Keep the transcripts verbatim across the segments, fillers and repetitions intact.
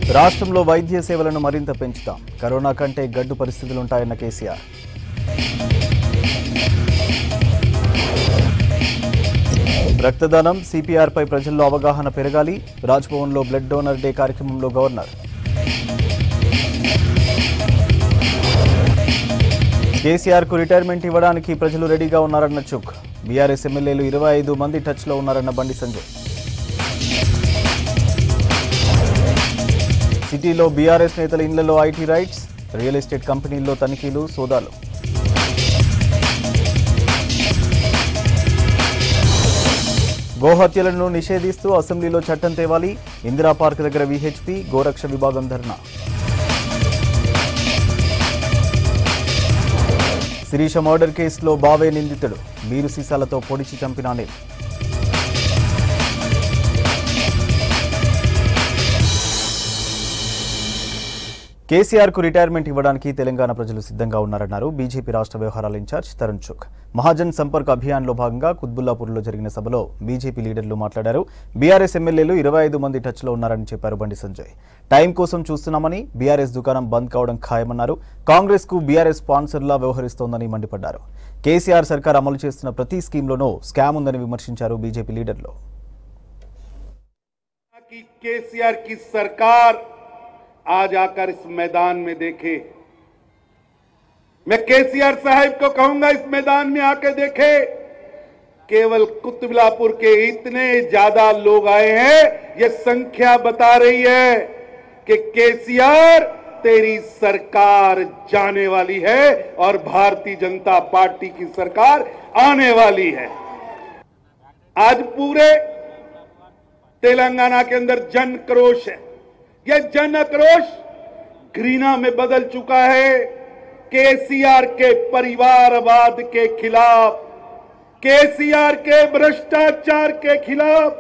రాష్ట్రంలో వైద్య సేవలను మరింత పెంచుతాం. కరోనా కంటే గడ్డు పరిస్థితులుంటాయన్న కేసీఆర్. రక్తదానం సిపిఆర్ పై ప్రజల్లో అవగాహన పెరగాలి. రాజ్భవన్లో బ్లడ్ డోనర్ డే కార్యక్రమంలో గవర్నర్. కేసీఆర్ కు రిటైర్మెంట్ ఇవ్వడానికి ప్రజలు రెడీగా ఉన్నారన్న చుక్. బీఆర్ఎస్ ఎమ్మెల్యేలు ఇరవై ఐదు మంది టచ్లో ఉన్నారన్న బండి సంజయ్. సిటీలో బీఆర్ఎస్ నేతల ఇళ్లలో ఐటీ రైట్స్, రియల్ ఎస్టేట్ కంపెనీల్లో తనిఖీలు, సోదాలు. గోహత్యలను నిషేధిస్తూ అసెంబ్లీలో చట్టం తేవాలి. ఇందిరా పార్క్ దగ్గర వీహెచ్పీ, గోరక్ష విభాగం ధర్నా. శిరీష మర్డర్ కేసులో బావే నిందితుడు. బీరు సీసాలతో పొడిచి చంపిన అనిల్. కేసీఆర్ కు రిటైర్మెంట్ ఇవ్వడానికి తెలంగాణ ప్రజలు సిద్ధంగా ఉన్నారన్నారు బీజేపీ రాష్ట్ర వ్యవహారాల ఇన్ఛార్జ్ తరుణ్ చుక్. మహాజన్ సంపర్క్ అభియాన్లో భాగంగా కుత్బుల్లాపూర్లో జరిగిన సభలో బీజేపీ లీడర్లు మాట్లాడారు. బీఆర్ఎస్ ఎమ్మెల్యేలు ఇరవై ఐదు మంది టచ్లో ఉన్నారని చెప్పారు బండి సంజయ్. టైం కోసం చూస్తున్నామని, బీఆర్ఎస్ దుకాణం బంద్ కావడం ఖాయమన్నారు. కాంగ్రెస్ కు బీఆర్ఎస్ స్పాన్సర్లా వ్యవహరిస్తోందని మండిపడ్డారు. కేసీఆర్ సర్కార్ అమలు చేస్తున్న ప్రతి స్కీమ్లోనూ స్కామ్ ఉందని విమర్శించారు బీజేపీ లీడర్లు. आज आकर इस मैदान में देखे, मैं केसीआर साहब को कहूंगा इस मैदान में आके देखे। केवल कुतुबुल्लापुर के इतने ज्यादा लोग आए हैं, ये संख्या बता रही है कि केसीआर तेरी सरकार जाने वाली है और भारतीय जनता पार्टी की सरकार आने वाली है। आज पूरे तेलंगाना के अंदर जन क्रोश है। यह जन आक्रोश घृणा में बदल चुका है। केसीआर के परिवारवाद के खिलाफ, केसीआर के भ्रष्टाचार के खिलाफ,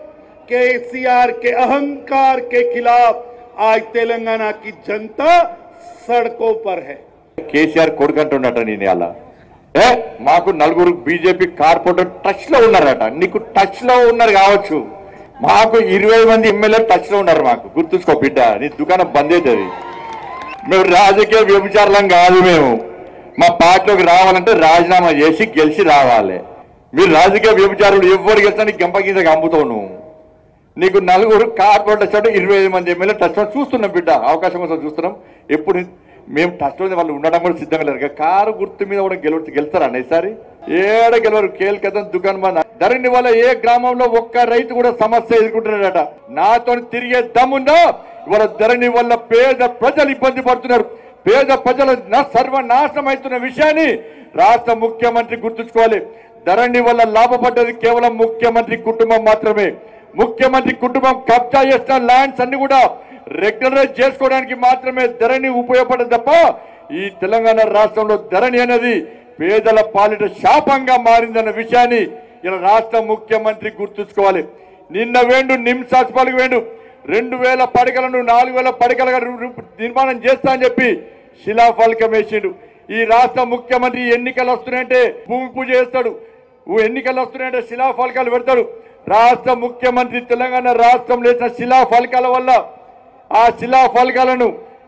केसीआर के अहंकार के खिलाफ आज तेलंगाना की जनता सड़कों पर है। కేసీఆర్ కొడుకంటున్నట నేను అలా ఏ మాకు నలుగురు బీజేపీ కార్పొరేటర్ టచ్ లో ఉన్నారట. నీకు టచ్ లో ఉన్నారు కావచ్చు, మాకు ఇరవై మంది ఎమ్మెల్యేలు టచ్ లో ఉన్నారు. మాకు గుర్తుంచుకో బిడ్డ, నీ దుకాణం బంద్ అవుతుంది. మేము రాజకీయ వ్యభిచారం కాదు. మేము మా పార్టీలోకి రావాలంటే రాజీనామా చేసి గెలిచి రావాలి. మీరు రాజకీయ వ్యభిచారులు ఎవరు గెలిచినా గంప గింజకి అమ్ముతావు నువ్వు. నీకు నలుగురు కార్పొరేటర్ టచ్, ఇరవై ఐదు మంది ఎమ్మెల్యే టచ్ లో చూస్తున్నాం బిడ్డ. అవకాశం కోసం చూస్తున్నాం. ఎప్పుడు మేము టచ్ లో వాళ్ళు ఉండడం కూడా సిద్ధంగా లేరు. కారు గుర్తు మీద కూడా గెలు గెలుస్తారా ఈసారి? ఏడ గెలవరు. కేల్కతం దుకాణం బంద్. ధరణి వల్ల ఏ గ్రామంలో ఒక్క రైతు కూడా సమస్య ఎదుర్కొంటున్నాడట. నాతో తిరిగే దమ్ముందో. ఇవాళ ధరణి వల్ల పేద ప్రజలు ఇబ్బంది పడుతున్నారు. పేద ప్రజలు సర్వనాశనం అవుతున్న విషయాన్ని రాష్ట్ర ముఖ్యమంత్రి గుర్తుంచుకోవాలి. ధరణి వల్ల లాభపడ్డది కేవలం ముఖ్యమంత్రి కుటుంబం మాత్రమే. ముఖ్యమంత్రి కుటుంబం కబ్జా చేసిన ల్యాండ్స్ అన్ని కూడా రెగ్యులరైజ్ చేసుకోవడానికి మాత్రమే ధరణి ఉపయోగపడదు తప్ప ఈ తెలంగాణ రాష్ట్రంలో ధరణి అనేది పేదల పాలిట శాపంగా మారిందన్న విషయాన్ని ఇలా రాష్ట్ర ముఖ్యమంత్రి గుర్తుంచుకోవాలి. నిన్న వేండు నిమ్స్ హాస్పిటల్కి వేండు రెండు వేల పడకలను నాలుగు వేల పడకలుగా నిర్మాణం చేస్తా అని చెప్పి శిలాఫలకం వేసిండు. ఈ రాష్ట్ర ముఖ్యమంత్రి ఎన్నికలు వస్తున్నాయంటే భూమి పూజ చేస్తాడు, ఎన్నికలు వస్తున్నాయంటే శిలాఫలకాలు పెడతాడు. రాష్ట్ర ముఖ్యమంత్రి తెలంగాణ రాష్ట్రంలో వేసిన శిలాఫలకాల వల్ల ఆ శిలాఫలకాలను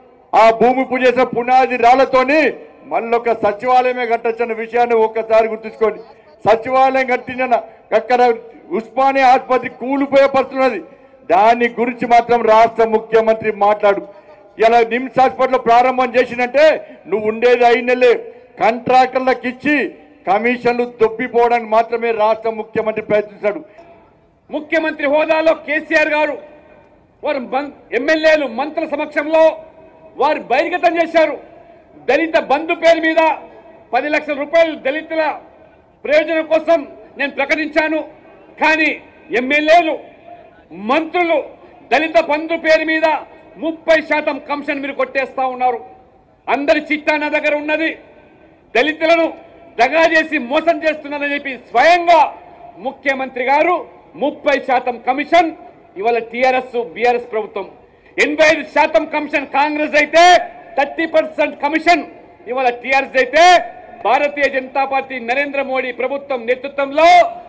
ఆ భూమి పూజ చేసిన పునాది రాళ్లతోని మళ్ళొక సచివాలయమే కట్టొచ్చన్న విషయాన్ని ఒక్కసారి గుర్తుంచుకోండి. సచివాలయం కట్టిన అక్కడ ఉస్మానియా ఆసుపత్రి కూలిపోయే పరిస్థితున్నది. దాని గురించి మాత్రం రాష్ట్ర ముఖ్యమంత్రి మాట్లాడు. ఇలా నిమ్స్ హాస్పిటల్ ప్రారంభం చేసినంటే నువ్వు ఉండేది ఐదు నెలలే. కాంట్రాక్టర్లకు ఇచ్చి కమిషన్లు దొబ్బిపోవడానికి మాత్రమే రాష్ట్ర ముఖ్యమంత్రి ప్రయత్నిస్తాడు. ముఖ్యమంత్రి హోదాలో కేసీఆర్ గారు వారు ఎమ్మెల్యేలు మంత్రుల సమక్షంలో వారు బహిర్గతం చేశారు. దళిత బంధు పేరు మీద పది లక్షల రూపాయలు దళితుల ప్రయోజనం కోసం నేను ప్రకటించాను. కానీ ఎమ్మెల్యేలు మంత్రులు దళిత బంధు పేరు మీద ముప్పై శాతం కమిషన్ మీరు కొట్టేస్తా ఉన్నారు. అందరి చిట్టా నా దగ్గర ఉన్నది. దళితులను దగా చేసి మోసం చేస్తున్నారని చెప్పి స్వయంగా ముఖ్యమంత్రి గారు ముప్పై శాతం కమిషన్ ఇవాళ టీఆర్ఎస్ బీఆర్ఎస్ ప్రభుత్వం, ఎనభై ఐదు శాతం కమిషన్ కాంగ్రెస్ అయితే థర్టీ పర్సెంట్ కమిషన్ ఇవాళ టీఆర్ఎస్ అయితే భారతీయ జనతా పార్టీ నరేంద్ర మోడీ ప్రభుత్వం నేతృత్వంలో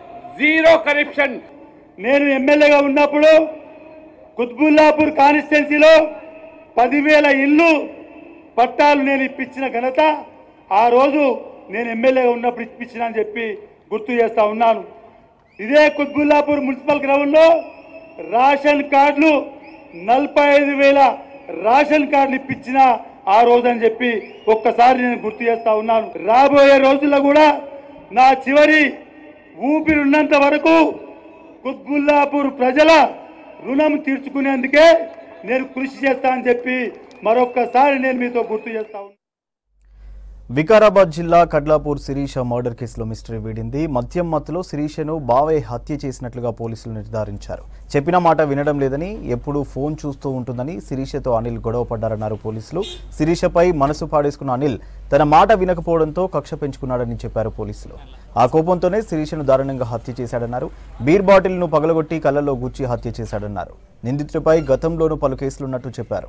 జీరో కరప్షన్. నేను ఎమ్మెల్యేగా ఉన్నప్పుడు కుత్బుల్లాపూర్ కాన్స్టిట్యున్సీలో పదివేల ఇల్లు పట్టాలు నేను ఇప్పించిన ఘనత ఆ రోజు నేను ఎమ్మెల్యేగా ఉన్నప్పుడు ఇప్పించిన అని చెప్పి గుర్తు చేస్తా ఉన్నాను. ఇదే కుత్బుల్లాపూర్ మున్సిపల్ గ్రౌండ్లో రేషన్ కార్డులు నలభై ఐదు వేల రేషన్ కార్డులు ఇప్పించిన ఆ రోజు అని చెప్పి ఒక్కసారి నేను గుర్తు చేస్తా ఉన్నాను. రాబోయే రోజుల్లో కూడా నా చివరి ఊపిరి ఉన్నంత వరకు కుత్బుల్లాపూర్ ప్రజల రుణం తీర్చుకునేందుకే నేను కృషి చేస్తా అని చెప్పి మరొక్కసారి నేను మీతో గుర్తు చేస్తా ఉన్నాను. వికారాబాద్ జిల్లా కడ్లాపూర్ శిరీష మర్డర్ కేసులో మిస్టరీ వీడింది. మద్యం మత్తులో శిరీషను బావే హత్య చేసినట్లుగా పోలీసులు నిర్ధారించారు. చెప్పిన మాట వినడం లేదని, ఎప్పుడూ ఫోన్ చూస్తూ ఉంటుందని శిరీషతో అనిల్ గొడవ పడ్డారన్నారు పోలీసులు. శిరీషపై మనసు పాడేసుకున్న అనిల్ తన మాట వినకపోవడంతో కక్ష పెంచుకున్నాడని చెప్పారు పోలీసులు. ఆ కోపంతోనే శిరీషను దారుణంగా హత్య చేశాడన్నారు. బీర్ బాటిల్ను పగలగొట్టి కళ్ళల్లో గుచ్చి హత్య చేశాడన్నారు. నిందితుడిపై గతంలోనూ పలు కేసులున్నట్టు చెప్పారు.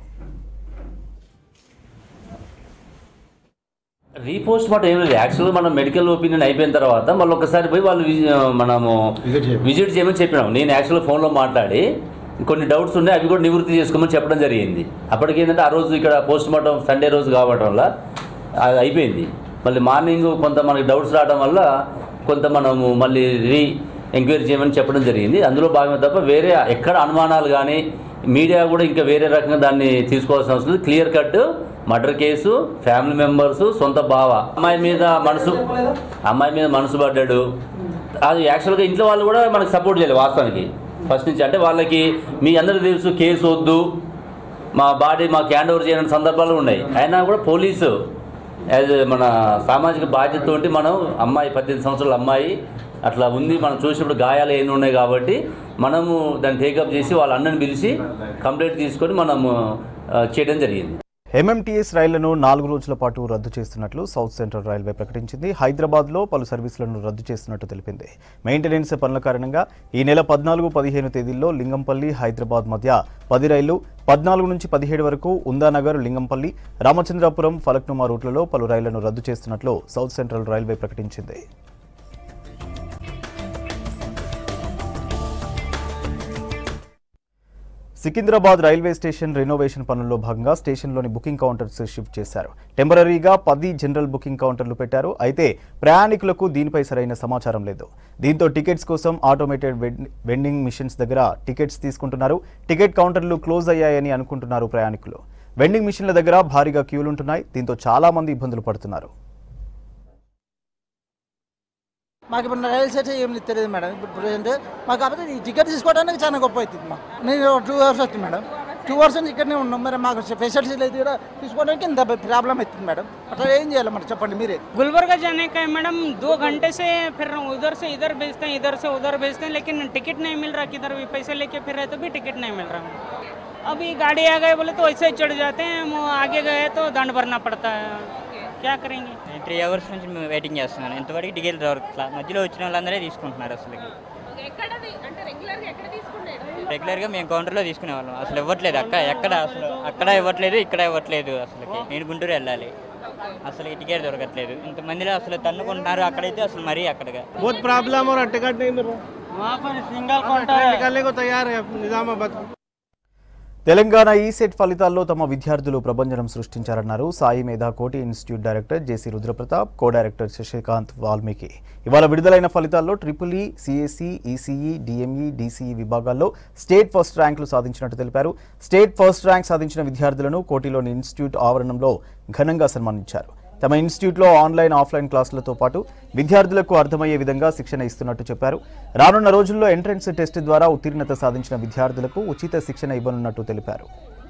రీపోస్ట్ మాట ఏం లేదు. యాక్చువల్గా మనం మెడికల్ ఒపీనియన్ అయిపోయిన తర్వాత మళ్ళీ ఒకసారి పోయి వాళ్ళు మనము విజిట్ చేయమని చెప్పినాం. నేను యాక్చువల్గా ఫోన్లో మాట్లాడి కొన్ని డౌట్స్ ఉన్నాయి, అవి కూడా నివృత్తి చేసుకోమని చెప్పడం జరిగింది. అప్పటికి ఏంటంటే ఆ రోజు ఇక్కడ పోస్ట్ మార్టం సండే రోజు కావడం వల్ల అది అయిపోయింది. మళ్ళీ మార్నింగ్ కొంత మనకి డౌట్స్ రావడం వల్ల కొంత మనము మళ్ళీ రీ ఎంక్వైరీ చేయమని చెప్పడం జరిగింది. అందులో భాగమే తప్ప వేరే ఎక్కడ అనుమానాలు కానీ మీడియా కూడా ఇంకా వేరే రకంగా దాన్ని తీసుకోవాల్సిన అవసరం లేదు. Clear cut murder case, family members, సొంత బావ, అమ్మాయి మీద మనసు అమ్మాయి మీద మనసు పడ్డాడు. అది యాక్చువల్గా ఇంట్లో వాళ్ళు కూడా మనకు సపోర్ట్ చేయలేదు వాస్తవానికి ఫస్ట్ నుంచి. అంటే వాళ్ళకి మీ అందరికీ తెలుసు కేసు వద్దు, మా బాడీ మాకు హ్యాండ్ ఓవర్ చేయని సందర్భాలు ఉన్నాయి. అయినా కూడా పోలీసు యాజ్ మన సామాజిక బాధ్యతతో మనం అమ్మాయి పద్దెనిమిది సంవత్సరాల అమ్మాయి అట్లా ఉంది, మనం చూసినప్పుడు గాయాలు ఏమి ఉన్నాయి కాబట్టి మనము దాన్ని టేకప్ చేసి వాళ్ళ అన్నని పిలిచి కంప్లైంట్ తీసుకొని మనము చేయడం జరిగింది. ఎంఎంటీఎస్ రైళ్లను నాలుగు రోజుల పాటు రద్దు చేస్తున్నట్లు సౌత్ సెంట్రల్ రైల్వే ప్రకటించింది. హైదరాబాద్లో పలు సర్వీసులను రద్దు చేస్తున్నట్టు తెలిపింది. మెయింటెనెన్స్ పనుల కారణంగా ఈ నెల పద్నాలుగు పదిహేను తేదీల్లో లింగంపల్లి హైదరాబాద్ మధ్య పది రైళ్లు, పద్నాలుగు నుంచి పదిహేడు వరకు ఉందానగర్, లింగంపల్లి, రామచంద్రాపురం, ఫలక్నుమా రూట్లలో పలు రైళ్లను రద్దు చేస్తున్నట్లు సౌత్ సెంట్రల్ రైల్వే ప్రకటించింది. సికింద్రాబాద్ రైల్వే స్టేషన్ రెనోవేషన్ పనుల్లో భాగంగా స్టేషన్లోని బుకింగ్ కౌంటర్స్ షిఫ్ట్ చేశారు. టెంపరరీగా పది జనరల్ బుకింగ్ కౌంటర్లు పెట్టారు. అయితే ప్రయాణికులకు దీనిపై సరైన సమాచారం లేదు. దీంతో టికెట్స్ కోసం ఆటోమేటెడ్ వెండింగ్ మిషన్స్ దగ్గర టికెట్స్ తీసుకుంటున్నారు. టికెట్ కౌంటర్లు క్లోజ్ అయ్యాయని అనుకుంటున్నారు ప్రయాణికులు. వెండింగ్ మిషన్ల దగ్గర భారీగా క్యూలుంటున్నాయి. దీంతో చాలా మంది ఇబ్బందులు పడుతున్నారు. మాకు ఇప్పుడు రైలు సెట్ ఏమి తెలియదు మేడం. ఇప్పుడు ప్రజెంట్ మాకు కాకపోతే ఈ టికెట్ తీసుకోవడానికి చాలా గొప్ప అవుతుంది. మాకు నేను టూ అవర్స్ వస్తుంది మేడం. టూ అవర్స్ నుంచి ఇక్కడనే ఉన్నాం. మరి మాకు ఫెసిలిటీస్ అయితే కూడా తీసుకోవడానికి ఇంత ప్రాబ్లం అవుతుంది మేడం. అట్లా ఏం చేయాలి మరి చెప్పండి మీరే. गुलबर्गा जाने का है मैडम, दो घंटे से फिर रहा हूँ, उधर से इधर भेजते हैं, इधर से उधर भेजते हैं, लेकिन टिकट नहीं मिल रहा. किधर भी पैसे लेके फिर रहे तो भी टिकट नहीं मिल रहा. अभी गाड़ी आ गए बोले तो ऐसे ही चढ़ जाते हैं, आगे गए तो दंड भरना पड़ता है. क्या करेंगे? త్రీ అవర్స్ నుంచి మేము వెయిటింగ్ చేస్తున్నాను. ఇంతవరకు టికెట్ దొరకట్లా. మధ్యలో వచ్చిన వాళ్ళందరే తీసుకుంటున్నారు. అసలు రెగ్యులర్గా మేము కౌంటర్లో తీసుకునే వాళ్ళం. అసలు ఇవ్వట్లేదు. అక్క ఎక్కడ అసలు అక్కడ ఇవ్వట్లేదు, ఇక్కడ ఇవ్వట్లేదు. అసలుకి నేను గుంటూరు వెళ్ళాలి, అసలు ఈ టికెట్ దొరకట్లేదు. ఇంతమందిలో అసలు తన్నుకుంటున్నారు. అక్కడైతే అసలు మరీ అక్కడగా बहुत प्रॉब्लम और टिकट नहीं मिल रहा. वहाँ पर सिंगल काउंटर निकलने को तैयार है निजामाबाद. తెలంగాణ ఈసెట్ ఫలితాల్లో తమ విద్యార్థులు ప్రభంజనం సృష్టించారన్నారు Sai Medha Koti institute director JC Rudrapratap, co director Sasikanth Valmiki. ఇవాళ విడుదలైన ఫలితాల్లో triple E, CSE, ECE, DME, డీసీఈ విభాగాల్లో స్టేట్ ఫస్ట్ ర్యాంకులు సాధించినట్టు తెలిపారు. స్టేట్ ఫస్ట్ ర్యాంక్ సాధించిన విద్యార్థులను కోటిలోని ఇన్స్టిట్యూట్ ఆవరణంలో ఘనంగా సన్మానించారు. తమ ఇన్స్టిట్యూట్లో ఆన్లైన్, ఆఫ్లైన్ క్లాసులతో పాటు విద్యార్థులకు అర్థమయ్యే విధంగా శిక్షణ ఇస్తున్నట్టు చెప్పారు. రానున్న రోజుల్లో ఎంట్రన్స్ టెస్ట్ ద్వారా ఉత్తీర్ణత సాధించిన విద్యార్థులకు ఉచిత శిక్షణ ఇవ్వనున్నట్టు తెలిపారు.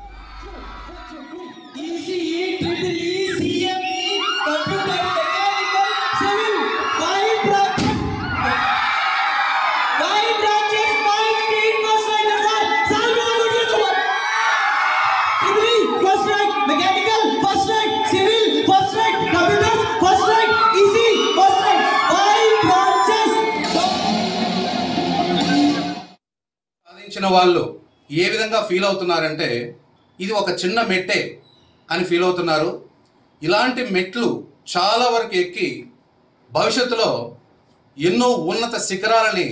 సాధించిన వాళ్ళు ఏ విధంగా ఫీల్ అవుతున్నారంటే ఇది ఒక చిన్న మెట్టే అని ఫీల్ అవుతున్నారు. ఇలాంటి మెట్లు చాలా వరకు ఎక్కి భవిష్యత్తులో ఎన్నో ఉన్నత శిఖరాలని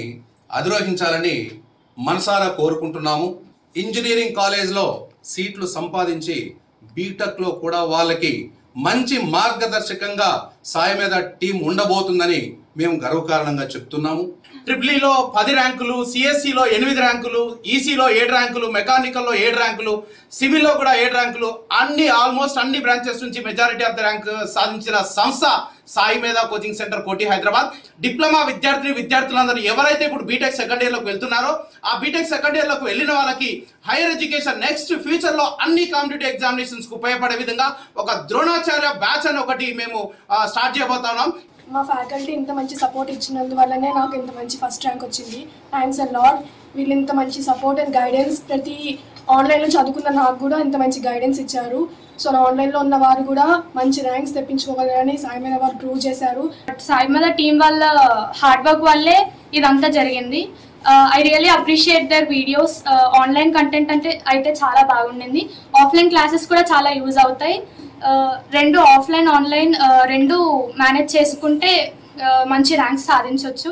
అధిరోహించాలని మనసారా కోరుకుంటున్నాము. ఇంజనీరింగ్ కాలేజ్లో సీట్లు సంపాదించి బీటెక్లో కూడా వాళ్ళకి మంచి మార్గదర్శకంగా సాయి మీద టీం ఉండబోతుందని మేము గర్వకారణంగా చెప్తున్నాము. ట్రిపుల్ లో పది ర్యాంకులు, సిఎస్సిలో ఎనిమిది ర్యాంకులు, ఈసీలో ఏడు ర్యాంకులు, మెకానికల్లో ఏడు ర్యాంకులు, సివిల్లో కూడా ఏడు ర్యాంకులు, అన్ని ఆల్మోస్ట్ అన్ని బ్రాంచెస్ నుంచి మెజారిటీ ఆఫ్ ద ర్యాంక్ సాధించిన సంస్థ సాయి మీద కోచింగ్ సెంటర్ కోటి హైదరాబాద్. డిప్లొమా విద్యార్థి విద్యార్థులందరూ ఎవరైతే ఇప్పుడు బీటెక్ సెకండ్ ఇయర్లోకి వెళ్తున్నారో ఆ బీటెక్ సెకండ్ ఇయర్లోకి వెళ్ళిన వాళ్ళకి హైయర్ ఎడ్యుకేషన్ నెక్స్ట్ ఫ్యూచర్లో అన్ని కాంపిటేటివ్ ఎగ్జామినేషన్స్కు ఉపయోగపడే విధంగా ఒక ద్రోణాచార్య బ్యాచ్ అని ఒకటి మేము స్టార్ట్ చేయబోతున్నాం. మా ఫ్యాకల్టీ ఇంత మంచి సపోర్ట్ ఇచ్చినందువల్లనే నాకు ఇంత మంచి ఫస్ట్ ర్యాంక్ వచ్చింది. Thanks a lot. వీళ్ళు ఇంత మంచి సపోర్ట్ అండ్ గైడెన్స్ ప్రతి ఆన్లైన్లో చదువుకున్న నాకు కూడా ఇంత మంచి గైడెన్స్ ఇచ్చారు. సో నా ఆన్లైన్లో ఉన్న వారు కూడా మంచి ర్యాంక్స్ తెప్పించుకోగలరని సాయి మీద వారు ప్రూవ్ చేశారు. సాయి మీద టీం వాళ్ళ హార్డ్ వర్క్ వల్లే ఇదంతా జరిగింది. I really appreciate their videos. Online content అంటే అయితే చాలా బాగుండింది. ఆఫ్లైన్ క్లాసెస్ కూడా చాలా యూజ్ అవుతాయి. రెండు ఆఫ్లైన్ ఆన్లైన్ రెండు మేనేజ్ చేసుకుంటే మంచి ర్యాంక్స్ సాధించవచ్చు.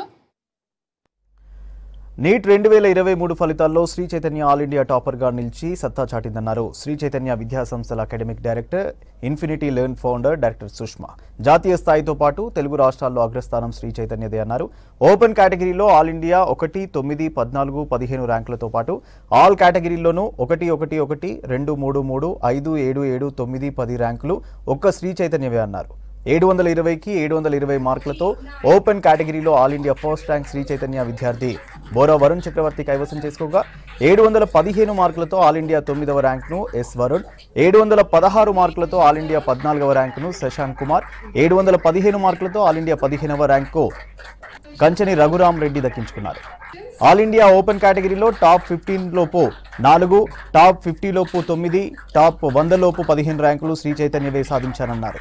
నీట్ రెండు వేల ఇరవై మూడు ఫలితాల్లో శ్రీ చైతన్య ఆల్ ఇండియా టాపర్గా నిలిచి సత్తా చాటిందన్నారు శ్రీ చైతన్య విద్యా సంస్థల academic director, infinity learn founder doctor Sushma. జాతీయ స్థాయితో పాటు తెలుగు రాష్ట్రాల్లో అగ్రస్థానం శ్రీ చైతన్యదే అన్నారు. ఓపెన్ కేటగిరీలో ఆల్ ఇండియా ఒకటి, తొమ్మిది, పద్నాలుగు, పదిహేను ర్యాంకులతో పాటు ఆల్ కేటగిరీల్లోనూ ఒకటి ఒకటి ఒకటి, రెండు మూడు మూడు, ఐదు ఏడు ఏడు, తొమ్మిది పది ర్యాంకులు ఒక్క శ్రీ చైతన్యవే అన్నారు. ఏడు వందల ఇరవైకి ఏడు వందల ఇరవై మార్కులతో ఓపెన్ కేటగిరీలో all India first rank Sri Chaitanya విద్యార్థి బోరా వరుణ్ చక్రవర్తి కైవసం చేసుకోగా ఏడు వందల పదిహేను మార్కులతో ఆల్ ఇండియా తొమ్మిదవ ర్యాంక్ను ఎస్ వరుణ్, ఏడు వందల పదహారు మార్కులతో ఆల్ ఇండియా పద్నాలుగవ ర్యాంకును శశాంక్ కుమార్, ఏడు వందల పదిహేను మార్కులతో ఆల్ ఇండియా పదిహేనవ ర్యాంకు కంచని రఘురామ్ రెడ్డి దక్కించుకున్నారు. ఆల్ ఇండియా ఓపెన్ కేటగిరీలో టాప్ ఫిఫ్టీన్ లోపు నాలుగు, టాప్ ఫిఫ్టీ లోపు తొమ్మిది, టాప్ వంద లోపు పదిహేను ర్యాంకులు శ్రీ చైతన్యవే సాధించారన్నారు.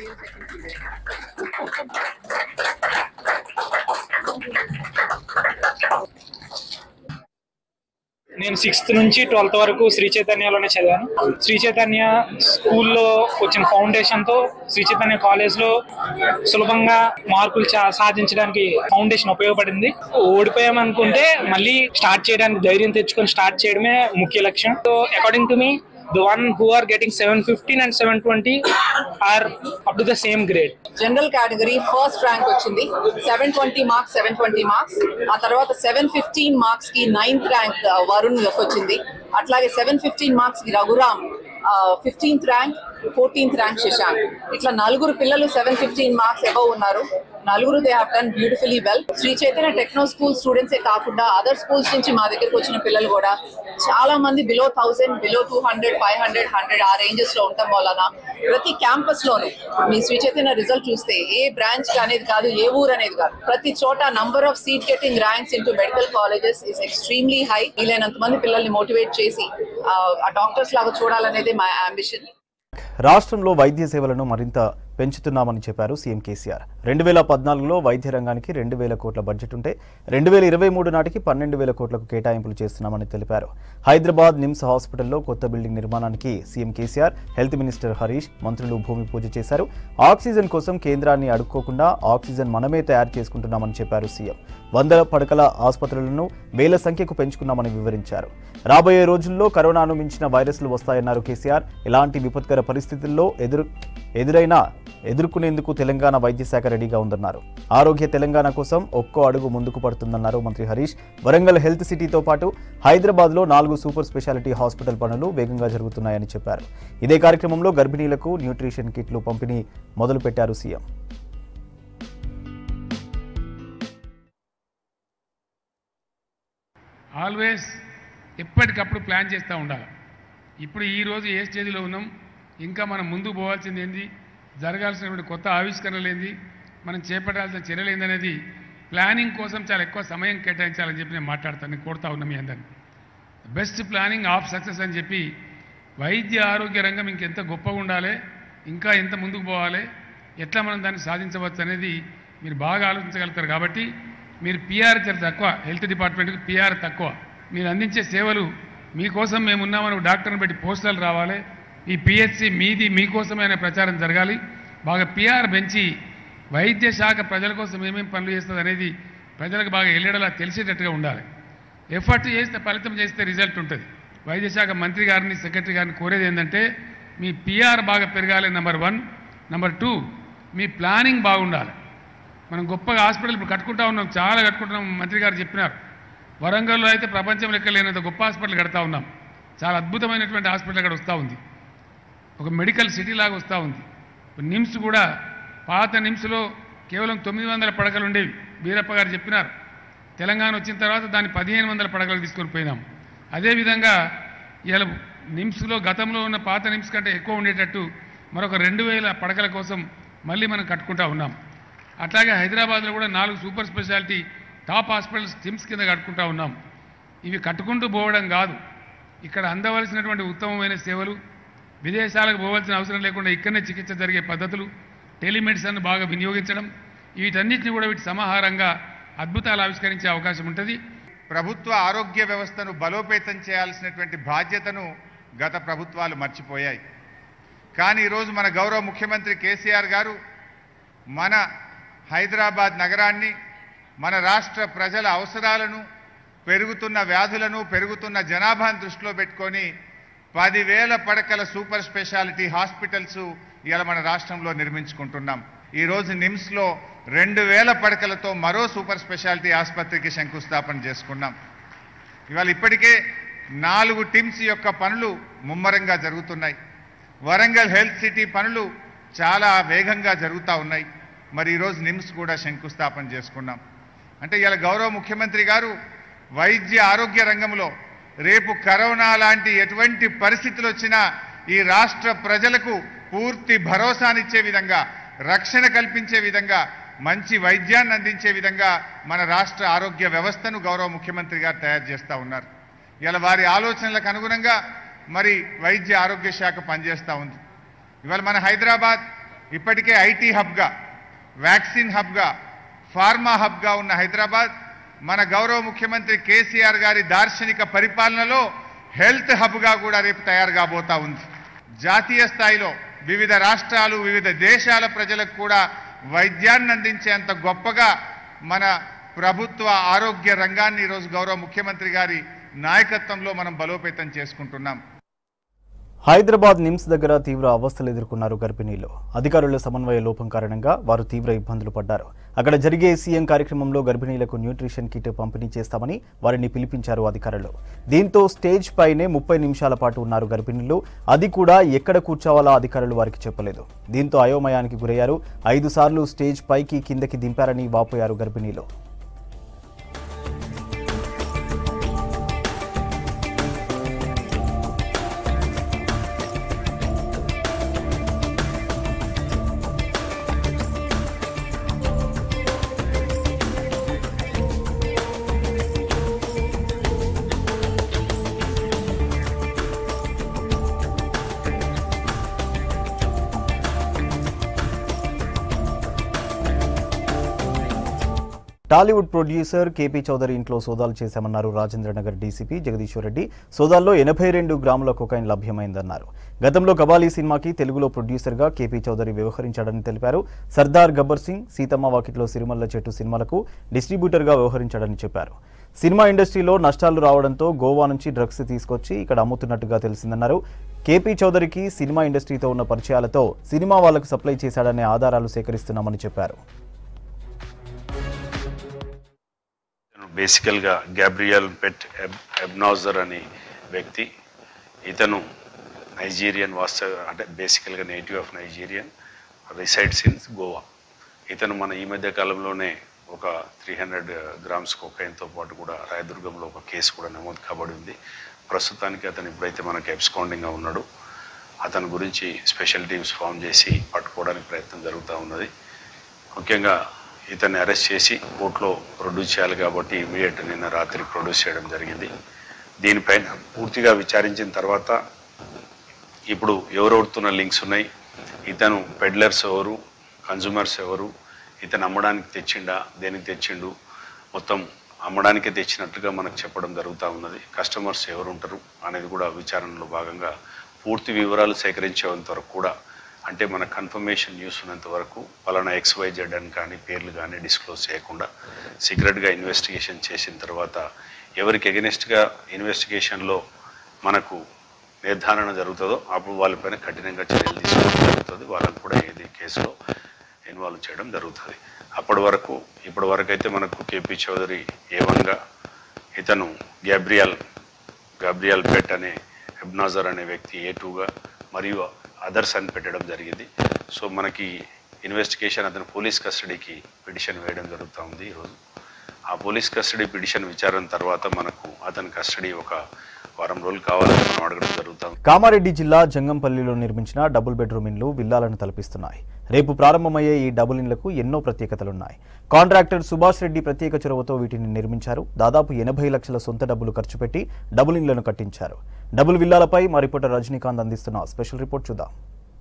నేను సిక్స్త్ నుంచి ట్వెల్త్ వరకు శ్రీ చైతన్యలోనే చదివాను. శ్రీ చైతన్య స్కూల్లో వచ్చిన ఫౌండేషన్తో శ్రీ చైతన్య కాలేజ్లో సులభంగా మార్కులు సాధించడానికి ఫౌండేషన్ ఉపయోగపడింది. ఓడిపోయామనుకుంటే మళ్ళీ స్టార్ట్ చేయడానికి ధైర్యం తెచ్చుకొని స్టార్ట్ చేయడమే ముఖ్య లక్ష్యం. So according to me, the one who are getting seven fifteen and seven twenty are up to the same grade. General category first rank వచ్చింది. seven twenty marks, seven twenty marks. ఆ తర్వాత seven fifteen marks కి ninth rank Varun వచ్చింది. అట్లాగే seven fifteen marks కి Raghuram fifteenth rank, fourteenth rank Shashank. ఇట్లా నలుగురు పిల్లలు seven fifteen మార్క్స్ అబవ్ ఉన్నారు. నలుగురు they have done beautifully well. Sri Chaitanya techno school స్టూడెంట్సే కాకుండా అదర్ స్కూల్స్ నుంచి మా దగ్గరకు వచ్చిన పిల్లలు కూడా చాలా మంది below thousand, below two hundred, five hundred, hundred ఆ రేంజెస్ లో ఉండటం వలన ప్రతి క్యాంపస్ లోను మీ శ్రీ చైతన్య రిజల్ట్ చూస్తే ఏ బ్రాంచ్ అనేది కాదు, ఏ ఊరు అనేది కాదు, ప్రతి చోట number of seat getting ranks into medical colleges is extremely high. వీలైనంత మంది పిల్లల్ని మోటివేట్ చేసి ఆ డాక్టర్స్ లాగా చూడాలనేది మా అంబిషన్. రాష్ట్రంలో వైద్య సేవలను మరింత పెంచుతున్నామని చెప్పారు సీఎం కేసీఆర్. రెండు వేల పద్నాలుగులో వైద్య రంగానికి రెండు వేల కోట్ల బడ్జెట్ ఉంటే రెండు వేల ఇరవై మూడు నాటికి పన్నెండు వేల కోట్లకు కేటాయింపులు చేస్తున్నామని తెలిపారు. హైదరాబాద్ నిమ్స్ హాస్పిటల్లో కొత్త బిల్డింగ్ నిర్మాణానికి CM KCR, health minister Harish మంత్రులు భూమి పూజ చేశారు. ఆక్సిజన్ కోసం కేంద్రాన్ని అడుక్కోకుండా ఆక్సిజన్ మనమే తయారు చేసుకుంటున్నామని చెప్పారు సీఎం. వందల పడకల ఆసుపత్రులను వేల సంఖ్యకు పెంచుకున్నామని వివరించారు. రాబోయే రోజుల్లో కరోనాను మించిన వైరస్లు వస్తాయన్నారు కేసీఆర్. ఎలాంటి విపత్కర పరిస్థితుల్లో ఎదురు ఎదురైనా ఎదుర్కొనేందుకు తెలంగాణ వైద్య శాఖ రెడీగా ఉందన్నారు. ఆరోగ్య తెలంగాణ కోసం ఒక్కో అడుగు ముందుకు పడుతుందన్నారు మంత్రి హరీష్. వరంగల్ హెల్త్ సిటీతో పాటు హైదరాబాద్లో నాలుగు సూపర్ స్పెషాలిటీ హాస్పిటల్ పనులు వేగంగా జరుగుతున్నాయని చెప్పారు. ఇదే కార్యక్రమంలో గర్భిణీలకు న్యూట్రిషన్ కిట్లు పంపిణీ మొదలుపెట్టారు సీఎం. ఆల్వేస్ ఎప్పటికప్పుడు ప్లాన్ చేస్తూ ఉండాలి. ఇప్పుడు ఈరోజు ఏ స్టేజ్లో ఉన్నాం, ఇంకా మనం ముందుకు పోవాల్సింది ఏంది, జరగాల్సినటువంటి కొత్త ఆవిష్కరణలు ఏంది, మనం చేపట్టాల్సిన చర్యలు ఏందనేది ప్లానింగ్ కోసం చాలా ఎక్కువ సమయం కేటాయించాలని చెప్పి నేను మాట్లాడతాను, నేను కోరుతా ఉన్నా మీ అందరినీ. బెస్ట్ ప్లానింగ్ ఆఫ్ సక్సెస్ అని చెప్పి వైద్య ఆరోగ్య రంగం ఇంకెంత గొప్పగా ఉండాలి, ఇంకా ఎంత ముందుకు పోవాలి, ఎట్లా మనం దాన్ని సాధించవచ్చు అనేది మీరు బాగా ఆలోచించగలుగుతారు. కాబట్టి మీరు పిఆర్ చాలా తక్కువ, హెల్త్ డిపార్ట్మెంట్కి పిఆర్ తక్కువ. మీరు అందించే సేవలు మీకోసం మేము ఉన్నామని డాక్టర్ని బట్టి పోస్టర్లు రావాలి, ఈ పిహెచ్సి మీది మీకోసమే అనే ప్రచారం జరగాలి. బాగా పిఆర్ పెంచి వైద్య శాఖ ప్రజల కోసం ఏమేమి పనులు చేస్తుంది అనేది ప్రజలకు బాగా ఎల్లడలా తెలిసేటట్టుగా ఉండాలి. ఎఫర్ట్ చేస్తే ఫలితం చేస్తే రిజల్ట్ ఉంటుంది. వైద్య శాఖ మంత్రి గారిని సెక్రటరీ గారిని కోరేది ఏంటంటే మీ పిఆర్ బాగా పెరగాలి నెంబర్ వన్. నెంబర్ టూ, మీ ప్లానింగ్ బాగుండాలి. మనం గొప్పగా హాస్పిటల్ ఇప్పుడు కట్టుకుంటా ఉన్నాం, చాలా కట్టుకుంటున్నాం. మంత్రి గారు చెప్పినారు, వరంగల్లో అయితే ప్రపంచం లెక్క లేనంత గొప్ప హాస్పిటల్ కడతా ఉన్నాం. చాలా అద్భుతమైనటువంటి హాస్పిటల్ అక్కడ వస్తూ ఉంది, ఒక మెడికల్ సిటీ లాగా వస్తూ ఉంది. నిమ్స్ కూడా, పాత నిమ్స్లో కేవలం తొమ్మిది వందల పడకలు ఉండేవి. వీరప్ప గారు చెప్పినారు, తెలంగాణ వచ్చిన తర్వాత దాన్ని పదిహేను వందల పడకలు తీసుకొని పోయినాం. అదేవిధంగా ఇలా నిమ్స్లో గతంలో ఉన్న పాత నిమ్స్ కంటే ఎక్కువ ఉండేటట్టు మరొక రెండు వేల పడకల కోసం మళ్ళీ మనం కట్టుకుంటా ఉన్నాం. అట్లాగే హైదరాబాద్లో కూడా నాలుగు super speciality top hospitals TIMS కింద కట్టుకుంటా ఉన్నాం. ఇవి కట్టుకుంటూ పోవడం కాదు, ఇక్కడ అందవలసినటువంటి ఉత్తమమైన సేవలు, విదేశాలకు పోవాల్సిన అవసరం లేకుండా ఇక్కడనే చికిత్స జరిగే పద్ధతులు, టెలిమెడిసిన్ బాగా వినియోగించడం, వీటన్నిటిని కూడా వీటి సమాహారంగా అద్భుతాలు ఆవిష్కరించే అవకాశం ఉంటుంది. ప్రభుత్వ ఆరోగ్య వ్యవస్థను బలోపేతం చేయాల్సినటువంటి బాధ్యతను గత ప్రభుత్వాలు మర్చిపోయాయి. కానీ ఈరోజు మన గౌరవ ముఖ్యమంత్రి కేసీఆర్ గారు మన హైదరాబాద్ నగరాన్ని, మన రాష్ట్ర ప్రజల అవసరాలను, పెరుగుతున్న వ్యాధులను, పెరుగుతున్న జనాభాను దృష్టిలో పెట్టుకొని పదివేల పడకల సూపర్ స్పెషాలిటీ హాస్పిటల్స్ ఇవాళ మన రాష్ట్రంలో నిర్మించుకుంటున్నాం. ఈరోజు నిమ్స్లో రెండు వేల పడకలతో మరో సూపర్ స్పెషాలిటీ ఆసుపత్రికి శంకుస్థాపన చేసుకున్నాం. ఇవాళ ఇప్పటికే నాలుగు టిమ్స్ యొక్క పనులు ముమ్మరంగా జరుగుతున్నాయి. వరంగల్ హెల్త్ సిటీ పనులు చాలా వేగంగా జరుగుతూ ఉన్నాయి. మరి ఈరోజు నిమ్స్ కూడా శంకుస్థాపన చేసుకున్నాం. అంటే ఇవాళ గౌరవ ముఖ్యమంత్రి గారు వైద్య ఆరోగ్య రంగంలో రేపు కరోనా లాంటి ఎటువంటి పరిస్థితులు వచ్చినా ఈ రాష్ట్ర ప్రజలకు పూర్తి భరోసానిచ్చే విధంగా, రక్షణ కల్పించే విధంగా, మంచి వైద్యాన్ని అందించే విధంగా మన రాష్ట్ర ఆరోగ్య వ్యవస్థను గౌరవ ముఖ్యమంత్రి గారు తయారు చేస్తూ ఉన్నారు. ఇవాళ వారి ఆలోచనలకు అనుగుణంగా మరి వైద్య ఆరోగ్య శాఖ పనిచేస్తూ ఉంది. ఇవాళ మన హైదరాబాద్ ఇప్పటికే ఐటీ హబ్గా, వ్యాక్సిన్ హబ్గా, ఫార్మా హబ్గా ఉన్న హైదరాబాద్ మన గౌరవ ముఖ్యమంత్రి కేసీఆర్ గారి దార్శనిక పరిపాలనలో హెల్త్ హబ్గా కూడా రేపు తయారు కాబోతా ఉంది. జాతీయ స్థాయిలో వివిధ రాష్ట్రాలు, వివిధ దేశాల ప్రజలకు కూడా వైద్యాన్ని అందించేంత గొప్పగా మన ప్రభుత్వ ఆరోగ్య రంగాన్ని ఈరోజు గౌరవ ముఖ్యమంత్రి గారి నాయకత్వంలో మనం బలోపేతం చేసుకుంటున్నాం. హైదరాబాద్ నిమ్స్ దగ్గర తీవ్ర అవస్థలు ఎదుర్కొన్నారు గర్భిణీలు. అధికారుల సమన్వయ లోపం కారణంగా వారు తీవ్ర ఇబ్బందులు పడ్డారు. అక్కడ జరిగే సీఎం కార్యక్రమంలో గర్భిణీలకు న్యూట్రిషన్ కిట్ పంపిణీ చేస్తామని వారిని పిలిపించారు అధికారులు. దీంతో స్టేజ్ పైనే ముప్పై నిమిషాల పాటు ఉన్నారు గర్భిణీలు. అది కూడా ఎక్కడ కూర్చోవాలో అధికారులు వారికి చెప్పలేదు. దీంతో అయోమయానికి గురయ్యారు. ఐదు సార్లు స్టేజ్ పైకి కిందకి దింపారని వాపోయారు గర్భిణీలు. టాలీవుడ్ ప్రొడ్యూసర్ కేపీ చౌదరి ఇంట్లో సోదాలు చేశామన్నారు రాజేంద్రనగర్ డీసీపీ జగదీశ్వర్ రెడ్డి. సోదాల్లో ఎనభై రెండు గ్రాముల కొకైన్ లభ్యమైందన్నారు. గతంలో కబాలీ సినిమాకి తెలుగులో ప్రొడ్యూసర్గా కేపీ చౌదరి వ్యవహరించాడని తెలిపారు. సర్దార్ గబ్బర్ సింగ్, సీతమ్మ వాకిట్లో సిరిమల్ల చెట్టు సినిమాలకు డిస్ట్రిబ్యూటర్గా వ్యవహరించాడని చెప్పారు. సినిమా ఇండస్ట్రీలో నష్టాలు రావడంతో గోవా నుంచి డ్రగ్స్ తీసుకొచ్చి ఇక్కడ అమ్ముతున్నట్టుగా తెలిసిందన్నారు. కేపీ చౌదరికి సినిమా ఇండస్ట్రీతో ఉన్న పరిచయాలతో సినిమా వాళ్లకు సప్లై చేశాడనే ఆధారాలు సేకరిస్తున్నామని చెప్పారు. బేసికల్గా గ్యాబ్రియల్ పెట్ ఎబ్నౌజర్ అనే వ్యక్తి, ఇతను నైజీరియన్ వాస్తవ అంటే బేసికల్గా native of Nigerian, resides in Goa. ఇతను మన ఈ మధ్య కాలంలోనే ఒక త్రీ హండ్రెడ్ గ్రామ్స్ కొకైన్తో పాటు కూడా రాయదుర్గంలో ఒక కేసు కూడా నమోదు కాబడి ఉంది. ప్రస్తుతానికి అతను ఇప్పుడైతే మనకి అబ్స్కాండింగ్గా ఉన్నాడు. అతని గురించి స్పెషల్ టీమ్స్ ఫామ్ చేసి పట్టుకోవడానికి ప్రయత్నం జరుగుతూ ఉన్నది. ముఖ్యంగా ఇతన్ని అరెస్ట్ చేసి కోర్టులో ప్రొడ్యూస్ చేయాలి కాబట్టి ఇమీడియట్ నిన్న రాత్రి ప్రొడ్యూస్ చేయడం జరిగింది. దీనిపైన పూర్తిగా విచారించిన తర్వాత ఇప్పుడు ఎవరెవరుతున్న లింక్స్ ఉన్నాయి, ఇతను పెడ్లర్స్ ఎవరు, కన్జ్యూమర్స్ ఎవరు, ఇతను అమ్మడానికి తెచ్చిండా, దేనికి తెచ్చిండు, మొత్తం అమ్మడానికే తెచ్చినట్టుగా మనకు చెప్పడం జరుగుతూ ఉన్నది. కస్టమర్స్ ఎవరు ఉంటారు అనేది కూడా విచారణలో భాగంగా పూర్తి వివరాలు సేకరించేంత వరకు కూడా, అంటే మన కన్ఫర్మేషన్ న్యూస్ ఉన్నంత వరకు పలానా ఎక్స్వైజెడ్ అని కానీ పేర్లు కానీ డిస్క్లోజ్ చేయకుండా సీక్రెట్గా ఇన్వెస్టిగేషన్ చేసిన తర్వాత ఎవరికి ఎగెనిస్ట్గా ఇన్వెస్టిగేషన్లో మనకు నిర్ధారణ జరుగుతుందో అప్పుడు వాళ్ళపైన కఠినంగా చర్యలు తీసుకోవడం జరుగుతుంది. వాళ్ళని కూడా ఏది కేసులో ఇన్వాల్వ్ చేయడం జరుగుతుంది. అప్పటి వరకు ఇప్పటి వరకు అయితే మనకు కేపీ చౌదరి ఏవంగా ఇతను గ్యాబ్రియల్ గాబ్రియల్ పెట్ అనే ఎబ్నాజర్ అనే వ్యక్తి ఏ టూగా మరియు అదర్స్ అని పెట్టడం జరిగింది. సో మనకి ఇన్వెస్టిగేషన్ అతను పోలీస్ కస్టడీకి పిటిషన్ వేయడం జరుగుతూ ఉంది ఈరోజు. ఆ పోలీస్ కస్టడీ పిటిషన్ విచారణ తర్వాత మనకు అతని కస్టడీ ఒక వారం రోజులు కావాలని మనం అడగడం జరుగుతాం. కామారెడ్డి జిల్లా జంగంపల్లిలో నిర్మించిన డబుల్ బెడ్రూమ్ ఇండ్లు విల్లాలను తలపిస్తున్నాయి. రేపు ప్రారంభమయ్యే ఈ డబుల్ ఇండ్లకు ఎన్నో ప్రత్యేకతలున్నాయి. కాంట్రాక్టర్ సుభాష్ రెడ్డి ప్రత్యేక చొరవతో వీటిని నిర్మించారు. దాదాపు ఎనభై లక్షల సొంత డబ్బులు ఖర్చు పెట్టి డబుల్ ఇండ్లను కట్టించారు. డబుల్ విల్లాలపై మా రిపోర్టర్ రజనీకాంత్ అందిస్తున్న స్పెషల్ రిపోర్ట్ చూద్దాం.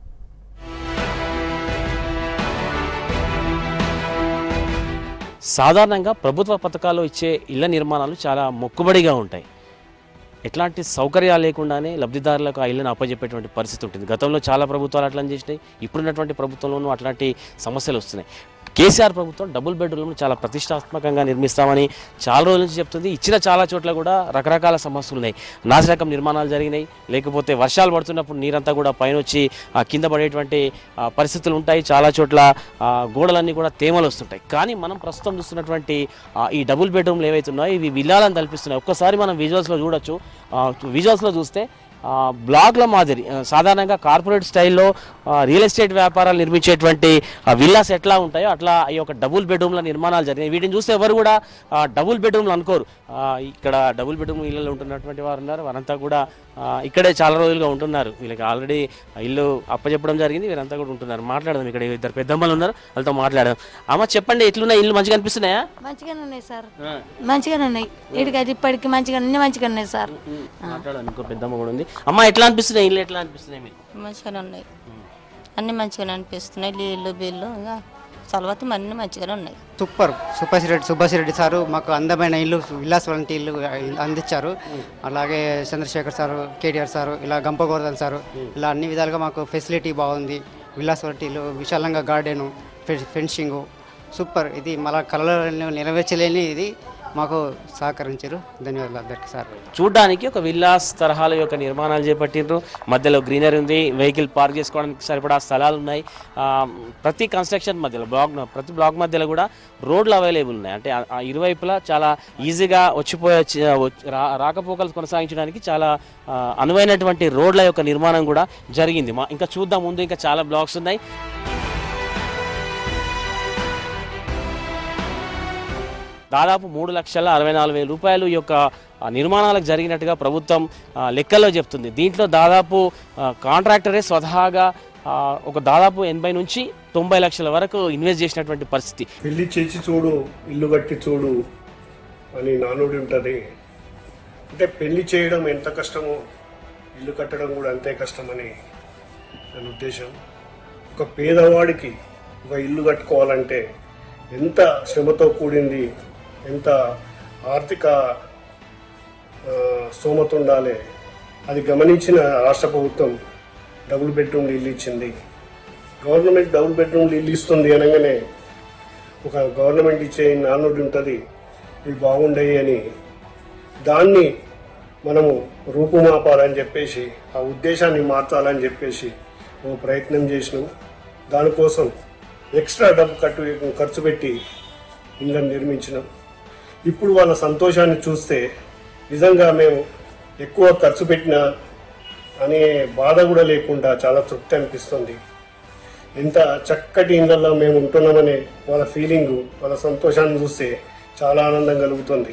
సాధారణంగా ప్రభుత్వ పథకాలు ఇచ్చే ఇళ్ల నిర్మాణాలు చాలా మొక్కుబడిగా ఉంటాయి. ఎట్లాంటి సౌకర్యాలు లేకుండానే లబ్ధిదారులకు ఆ ఇళ్లను అప్పజెప్పేటువంటి పరిస్థితి ఉంటుంది. గతంలో చాలా ప్రభుత్వాలు అట్లా చేసినాయి. ఇప్పుడున్నటువంటి ప్రభుత్వంలోనూ అట్లాంటి సమస్యలు వస్తున్నాయి. కేసీఆర్ ప్రభుత్వం డబుల్ బెడ్రూమ్ను చాలా ప్రతిష్టాత్మకంగా నిర్మిస్తామని చాలా రోజుల నుంచి చెప్తుంది. ఇచ్చిన చాలా చోట్ల కూడా రకరకాల సమస్యలు ఉన్నాయి. నాసిరకం నిర్మాణాలు జరిగినాయి. లేకపోతే వర్షాలు పడుతున్నప్పుడు నీరంతా కూడా పైన వచ్చి కింద పడేటువంటి పరిస్థితులు ఉంటాయి. చాలా చోట్ల గోడలన్నీ కూడా తేమలు వస్తుంటాయి. కానీ మనం ప్రస్తుతం చూస్తున్నటువంటి ఈ డబుల్ బెడ్రూమ్లు ఏవైతే ఉన్నాయో ఇవి విల్లాలను కల్పిస్తున్నాయి. ఒక్కసారి మనం విజువల్స్లో చూడొచ్చు. విజువల్స్లో చూస్తే బ్లాక్ల మాదిరి సాధారణంగా కార్పొరేట్ స్టైల్లో రియల్ ఎస్టేట్ వ్యాపారాలు నిర్మించేటువంటి విల్లాస్ ఎట్లా ఉంటాయో అట్లా ఈ యొక్క డబుల్ బెడ్రూమ్ల నిర్మాణాలు జరిగినాయి. వీటిని చూస్తే ఎవరు కూడా డబుల్ బెడ్రూమ్లు అనుకోరు. ఇక్కడ డబుల్ బెడ్రూమ్ ఇళ్ళలో ఉంటున్నటువంటి వారు ఉన్నారు. వారంతా కూడా ఇక్కడే చాలా రోజులుగా ఉంటున్నారు. వీళ్ళకి ఆల్రెడీ ఇల్లు అప్పచెప్పడం జరిగింది. వీరంతా కూడా ఉంటున్నారు. మాట్లాడదాం. ఇక్కడ ఇద్దరు పెద్దమ్మలు ఉన్నారు, వాళ్ళతో మాట్లాడదాం. అమ్మ చెప్పండి, ఎట్లున్నాయి ఇల్లు? మంచిగా అనిపిస్తున్నాయా? మంచిగానే ఉన్నాయి సార్, మంచిగానే ఉన్నాయి. ఇటుకైతే ఇప్పటికి మంచిగా అన్ని మంచిగా ఉన్నాయి సార్. మాట్లాడాలి. ఇంకో పెద్దమ్మ కూడా ఉంది. అమ్మ ఎట్లా అనిపిస్తున్నాయి ఇల్లు? ఎట్లా అనిపిస్తున్నాయి మీకు? మంచిగానే ఉన్నాయి, అన్ని మంచిగానే అనిపిస్తున్నాయి. నీళ్ళు బిల్లు ఇంకా చలవతి అన్ని మంచిగానే ఉన్నాయి. సూపర్. సుభాష్ రెడ్డి సుభాష్ రెడ్డి సారు మాకు అందమైన ఇల్లు, విల్లాస్ వంటి ఇల్లు అందించారు. అలాగే చంద్రశేఖర్ సారు, కేటీఆర్ సారు, ఇలా గంపగోవర్ధన్ సారు, ఇలా అన్ని విధాలుగా మాకు ఫెసిలిటీ బాగుంది. విల్లాస్ వంటి ఇల్లు, విశాలంగా గార్డెను, ఫెన్సింగు సూపర్. ఇది మళ్ళా కళలను నెరవేర్చలేని ఇది మాకు సహకరించారు. ధన్యవాదాలు అందరికీ సార్. చూడడానికి ఒక విల్లాస్ తరహాల యొక్క నిర్మాణాలు చేపట్టిండ్రు. మధ్యలో గ్రీనరీ ఉంది, వెహికల్ పార్క్ చేసుకోవడానికి సరిపడా స్థలాలు ఉన్నాయి. ప్రతి కన్స్ట్రక్షన్ మధ్యలో బ్లాక్ ప్రతి బ్లాక్ మధ్యలో కూడా రోడ్లు అవైలబుల్ ఉన్నాయి. అంటే ఆ ఇరువైపులా చాలా ఈజీగా వచ్చిపోయే రాకపోకలు కొనసాగించడానికి చాలా అనువైనటువంటి రోడ్ల యొక్క నిర్మాణం కూడా జరిగింది. మా ఇంకా చూద్దాం, ముందు ఇంకా చాలా బ్లాక్స్ ఉన్నాయి. దాదాపు మూడు లక్షల అరవై నాలుగు వేల రూపాయలు ఈ యొక్క నిర్మాణాలకు జరిగినట్టుగా ప్రభుత్వం లెక్కల్లో చెప్తుంది. దీంట్లో దాదాపు కాంట్రాక్టరే స్వతహాగా ఒక దాదాపు ఎనభై నుంచి తొంభై లక్షల వరకు ఇన్వెస్ట్ చేసినటువంటి పరిస్థితి. పెళ్లి చేసి చూడు, ఇల్లు కట్టి చూడు అని నానుడి ఉంటుంది. అంటే పెళ్లి చేయడం ఎంత కష్టమో ఇల్లు కట్టడం కూడా అంతే కష్టమని నా ఉద్దేశం. ఒక పేదవాడికి ఒక ఇల్లు కట్టుకోవాలంటే ఎంత శ్రమతో కూడింది, ఎంత ఆర్థిక స్తోమత ఉండాలి. అది గమనించిన రాష్ట్ర ప్రభుత్వం డబుల్ బెడ్రూమ్లు ఇల్లు ఇచ్చింది. గవర్నమెంట్ డబుల్ బెడ్రూమ్లు ఇల్లు ఇస్తుంది అనగానే ఒక గవర్నమెంట్ ఇచ్చే నానుడి ఉంటుంది, ఇవి బాగుండయి అని. దాన్ని మనము రూపుమాపాలని చెప్పేసి, ఆ ఉద్దేశాన్ని మార్చాలని చెప్పేసి ఓ ప్రయత్నం చేసినాం. దానికోసం ఎక్స్ట్రా డబ్బు కట్టు ఖర్చు పెట్టి ఇళ్ళని నిర్మించినాం. ఇప్పుడు వాళ్ళ సంతోషాన్ని చూస్తే నిజంగా మేము ఎక్కువ ఖర్చు పెట్టినా అనే బాధ కూడా లేకుండా చాలా తృప్తి అనిపిస్తుంది. ఎంత చక్కటి ఇళ్ళల్లో మేము ఉంటున్నామనే వాళ్ళ ఫీలింగు, వాళ్ళ సంతోషాన్ని చూస్తే చాలా ఆనందం కలుగుతుంది.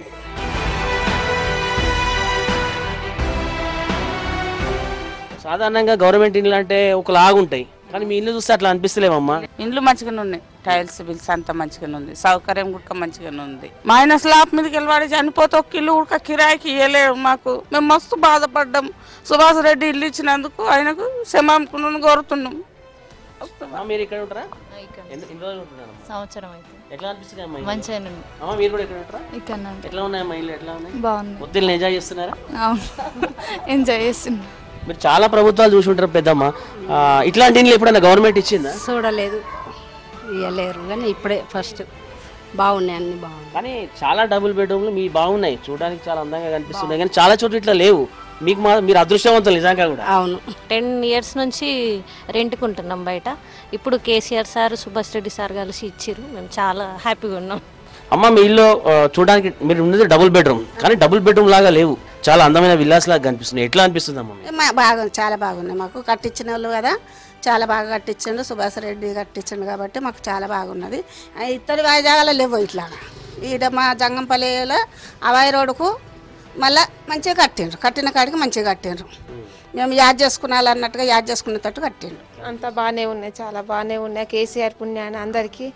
సాధారణంగా గవర్నమెంట్ ఇల్లు అంటే ఒక లాగుంటాయి, కానీ మీ ఇల్లు చూస్తే అట్లా అనిపిస్తలేమమ్మా? ఇండ్లు మంచిగానే ఉన్నాయి, టైల్స్ బిల్స్ అంతా మంచిగానే ఉంది, సౌకర్యం కూడా మంచిగానే ఉంది. మా ఆయన స్లాబ్ మీదకి వెళ్ళి చనిపోతే ఒక ఇల్లు కూడా కిరాయికి ఇవ్వలేవు మాకు. మేము మస్తు బాధపడ్డాం. సుభాష్ రెడ్డి ఇల్లు ఇచ్చినందుకు ఆయనకు క్షమాపణను కోరుతున్నాం. మీరు ఇక్కడ ఉంటారా? సంవత్సరం అయితే. ఎట్లా అనిపిస్తుంది అమ్మా? మంచిగా అమ్మ మీరు కూడా ఇక్కడ ఉంటారా? ఇక్కడ ఎట్లా ఉన్నాయమ్మా ఇల్లు? ఎట్లా ఉన్నాయి? బాగుంది. పొద్దున్న ఎంజాయ్ చేస్తున్నారా? ఎంజాయ్ చేస్తున్నా. మీరు చాలా ప్రభుత్వాలు చూసి ఉంటారు పెద్దమ్మ, ఇట్లాంటి ఇల్లు ఎప్పుడైనా గవర్నమెంట్ ఇచ్చిందా? చూడలేదు, ఇవ్వలేరు. కానీ ఇప్పుడే ఫస్ట్ బాగున్నాయి, అన్ని బాగున్నాయి. కానీ చాలా డబుల్ బెడ్రూమ్లు మీ బాగున్నాయి, చూడడానికి చాలా అందంగా కనిపిస్తున్నాయి. కానీ చాలా చోట్ల ఇట్లా లేవు. మీకు మా మీరు అదృష్టవంతులు నిజంగా కూడా. అవును, టెన్ ఇయర్స్ నుంచి రెంట్కి ఉంటున్నాం బయట. ఇప్పుడు కేసీఆర్ సార్ సుభాష్ రెడ్డి సార్ కలిసి ఇచ్చిర్రు, మేము చాలా హ్యాపీగా ఉన్నాం. అమ్మ మీ ఇల్లు చూడడానికి మీరు ఉన్నది డబుల్ బెడ్రూమ్, కానీ డబుల్ బెడ్రూమ్ లాగా లేవు, చాలా అందమైన విల్లాస్ లాగా కనిపిస్తున్నాయి. ఎట్లా అనిపిస్తుంది అమ్మ? బాగా చాలా బాగున్నాయి. మాకు కట్టించిన వాళ్ళు కదా, చాలా బాగా కట్టించండు, సుభాష్ రెడ్డి కట్టించండు కాబట్టి మాకు చాలా బాగున్నది. ఇతడి వాయిదాలు లేవు ఇట్లా. ఈడ మా జంగంపల్లిలో అవాయి రోడ్డుకు మళ్ళీ మంచిగా కట్టిండ్రు, కట్టిన కాడికి మంచిగా కట్టిండ్రు. మేము యాద్ చేసుకున్నాలన్నట్టుగా యాద్ చేసుకునేటట్టు కట్టిండ్రు. అంతా బాగానే ఉన్నాయి, చాలా బాగానే ఉన్నాయి. కేసీఆర్ పుణ్యాన్ని అందరికీ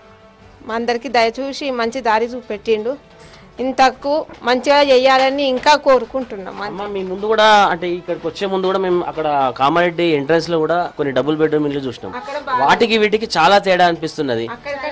మా అందరికీ దయచూసి మంచి దారి చూపెట్టిండు. ఇంతకు మంచిగా చేయాలని ఇంకా కోరుకుంటున్నాం. అమ్మ మీ ముందు కూడా అంటే ఇక్కడికి వచ్చే ముందు కూడా మేము అక్కడ కామారెడ్డి ఎంట్రన్స్ లో కూడా కొన్ని డబుల్ బెడ్రూమ్ ఇల్లు చూసినాం. వాటికి వీటికి చాలా తేడా అనిపిస్తున్నది.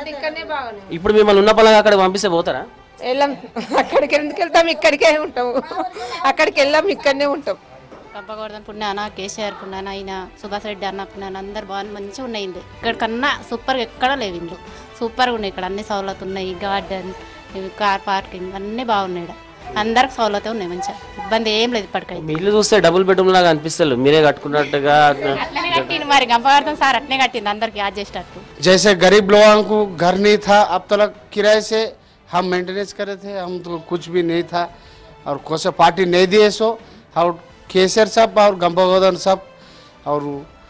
ఇప్పుడు మిమ్మల్ని ఉన్న పలంగా అక్కడ పంపిస్తే పోతారా? వెళ్ళాం, అక్కడికి ఎందుకు వెళ్తాం, ఇక్కడికే ఉంటాము. అక్కడికి వెళ్ళాం, ఇక్కడనే ఉంటాం. కంపగోడదాం పుణ్యాన, కేసీఆర్ పుణ్యాన, ఆయన సుభాష్ రెడ్డి అన్న పుణ్యాన అందరు బాగా మంచిగా ఉన్నాయి. ఇండ్లు ఇక్కడికన్నా సూపర్గా ఎక్కడ లేవు, ఇండ్లు సూపర్గా ఉన్నాయి. ఇక్కడ అన్ని సౌలతులు ఉన్నాయి, గార్డెన్, కార్ పార్కింగ్ అన్నీ బాగున్నాయి. అందరికి సౌలతే ఉన్నాయి, మంచిగా ఇబ్బంది ఏం లేదు. ఇప్పటికైతే మీ ఇల్లు చూస్తే డబుల్ బెడ్రూమ్ లాగా అనిపిస్తలేదు, మీరే కట్టుకున్నట్టుగా. అట్లనే కట్టింది మరి, గంపగోడదాం సార్ అట్నే కట్టింది అందరికి యాద్ చేసేటట్టు. जैसे गरीब लोगों को घर नहीं था, अब तक किराए से हम मेंटेनेंस करे थे, हम तो कुछ भी नहीं था और कोई सा पार्टी नहीं दिए सो। और केसर साहब और गंपागोदन साहब और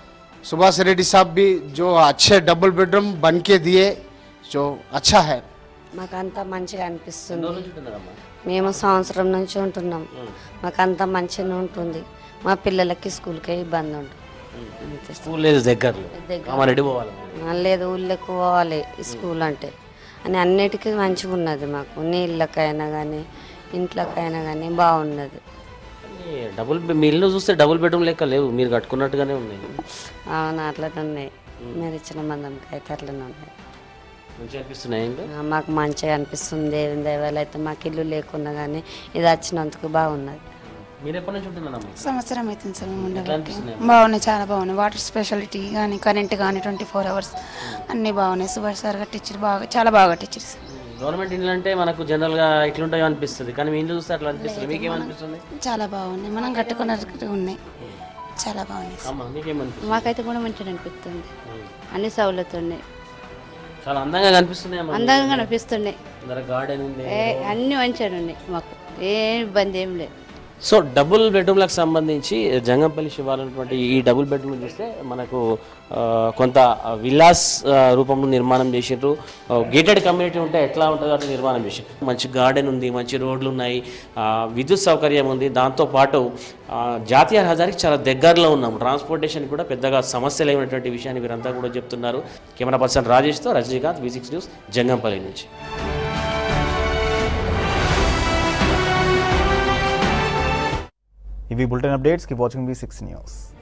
सुभाष रेड्डी साहब भी जो अच्छे डबल बेडरूम बन के दिए, जो अच्छा है. మాకంతా మంచిగా అనిపిస్తుంది. మేము సంవత్సరం నుంచి ఉంటున్నాం, మాకంతా మంచిగా ఉంటుంది. మా పిల్లలకి స్కూల్కే ఇబ్బంది ఉంటుంది. స్కూల్ లేదు దగ్గరలో, కామారెడ్డి పోవాలి. లేదు, ఊళ్ళకి పోవాలి స్కూల్ అంటే అని అన్నిటికీ మంచిగా ఉన్నది. మాకు నీళ్ళకైనా కానీ ఇంట్లోకైనా కానీ బాగున్నది. డబుల్ మీ ఇల్లు చూస్తే డబుల్ బెడ్రూమ్ లెక్క లేవు, మీరు కట్టుకున్నట్టుగానే ఉన్నాయి. అవును, అట్లనే ఉన్నాయి. మీరు ఇచ్చిన మందంకి అయితే అట్లనే ఉన్నాయి. మంచిగా అనిపిస్తున్నాయి. మాకు మంచిగా అనిపిస్తుంది. దేవుని దయవల్ల అయితే మాకు ఇల్లు లేకున్నా కానీ ఇది వచ్చినందుకు బాగున్నది. మీరు ఎప్పటి నుంచి ఉంటున్నారమ్మా? సంవత్సరం అవుతుంది సార్ మేము ఉండబట్టి. బాగున్నాయి, చాలా బాగున్నాయి. వాటర్ స్పెషాలిటీ కానీ కరెంట్ కానీ ట్వంటీ ఫోర్ అవర్స్ అన్నీ బాగున్నాయి. సుభాష్ సార్ కట్టించారు, బాగా చాలా బాగా కట్టించారు సార్. గవర్నమెంట్ ఇండ్లు అంటే మనకు జనరల్గా ఇట్లుంటాయో అనిపిస్తుంది, కానీ మీ ఇల్లు చూస్తే అట్లా అనిపిస్తుంది. మీకేమనిపిస్తుంది? చాలా బాగున్నాయి, మనం కట్టుకున్నట్టు ఉన్నాయి, చాలా బాగున్నాయి. మాకైతే కూడా మంచిగా అనిపిస్తుంది, అన్ని సౌలతులు ఉన్నాయి, చాలా అందంగా కనిపిస్తున్నాయి. అందంగా కనిపిస్తున్నాయి, గార్డెన్ ఉంది, అన్ని మంచిగా ఉన్నాయి. మాకు ఏ ఇబ్బంది ఏం లేదు. సో డబుల్ బెడ్రూమ్లకు సంబంధించి జంగంపల్లి శివాలన్నటువంటి ఈ డబుల్ బెడ్రూమ్ చూస్తే మనకు కొంత విల్లాస్ రూపంలో నిర్మాణం చేసిండ్రు. గేటెడ్ కమ్యూనిటీ ఉంటే ఎట్లా ఉంటుందో అట్లా నిర్మాణం చేసిండ్రు. మంచి గార్డెన్ ఉంది, మంచి రోడ్లు ఉన్నాయి, విద్యుత్ సౌకర్యం ఉంది. దాంతోపాటు జాతీయ రహదారికి చాలా దగ్గరలో ఉన్నాం, ట్రాన్స్పోర్టేషన్ కూడా పెద్దగా సమస్య లేనటువంటి విషయాన్ని వీరంతా కూడా చెప్తున్నారు. కెమెరా పర్సన్ రాజేష్తో Rajinikanth, V six news, Jangampalli నుంచి. ఇవి bulletin updates. Keep watching V six news.